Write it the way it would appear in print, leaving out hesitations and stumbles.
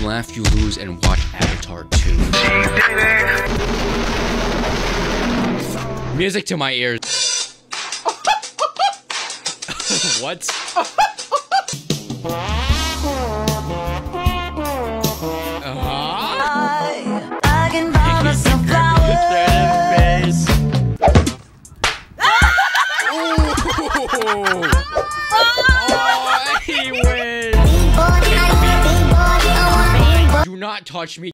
laugh, you lose, and watch Avatar 2. Music to my ears. What? I can buy myself flowers. He wins. Do not touch me.